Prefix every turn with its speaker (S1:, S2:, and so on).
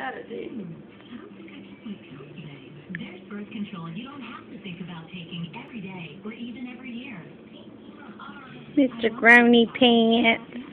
S1: Saturday.
S2: There's birth control you don't have to think about taking every day or even every year.
S3: Mr. Grony Pants.